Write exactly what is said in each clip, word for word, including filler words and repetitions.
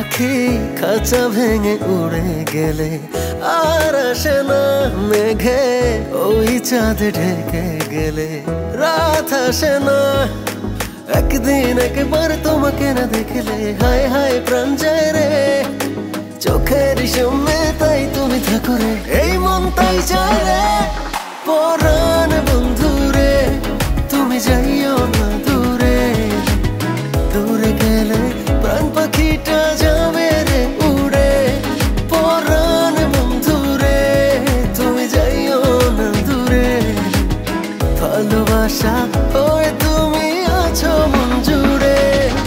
পাখি খাঁচা ভেঙে উড়ে গেলে আর আসে না মেঘে, ওই চাঁদ ঢেকে গেলে রাত আসে না। একদিন একবার তোমাকে না দেখলে হায় হায় প্রাণ যায় রে, চোখের সামনে তাই তুমি থাকো রে, এই মন তাই চায় রে। পরাণ বন্ধু রে তুমি যাইও না দূরে, দূরে গেলে প্রাণ পাখিটা যাবে রে উড়ে। পরাণ বন্ধু রে তুমি যাইও না দূরে, ভালোবাসা হয়ে তুমি আছো মন জুড়ে।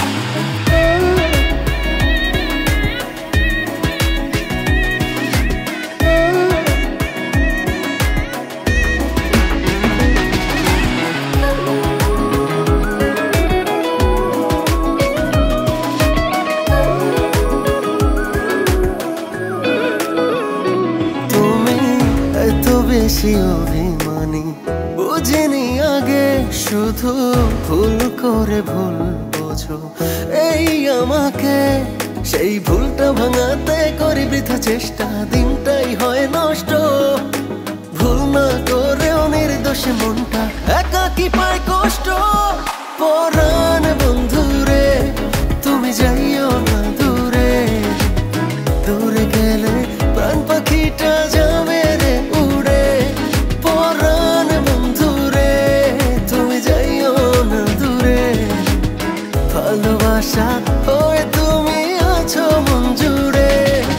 বেশি অভিমানী বুঝিনি আগে, শুধু ভুল করে ভুল বোঝো এই আমাকে। সেই ভুলটা ভাঙাতে করি বৃথা চেষ্টা, দিনটাই হয় নষ্ট। ভুল না করেও নির্দোষে মনটা একাকি পায় কষ্ট। পরাণ বন্ধু রে তুমি যাইও না দূরে, দূরে গেলে প্রাণ পাখিটা যাবে রে উড়ে। পরাণ বন্ধু রে তুমি যাইও না দূরে, ভালোবাসা হয়ে তুমি আছো মন জুড়ে।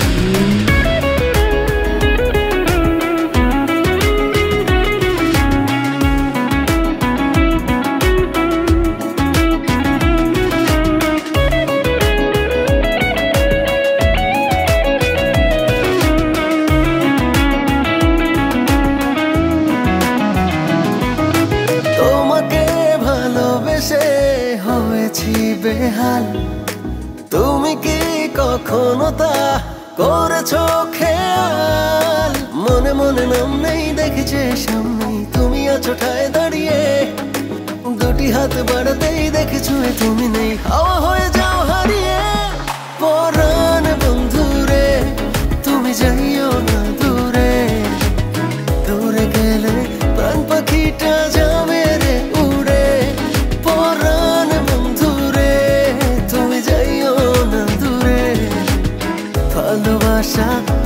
হয়েছি বেহাল, তুমি কি কখনো তা করেছো খেয়াল? মনে মনে নাম নেই দেখেছে সামনে তুমি আছো ঠায় দাঁড়িয়ে, দুটি হাত বাড়াতেই দেখেছো তুমি নেই, হাওয়া হয়ে যাও হারিয়ে। পরাণ বন্ধু রে তুমি যাইও না দূরে, দূরে গেলে প্রাণ পাখিটা যাবে রে উড়ে। পরাণ বন্ধু রে তুমি যাইও না দূরে, ভালোবাসা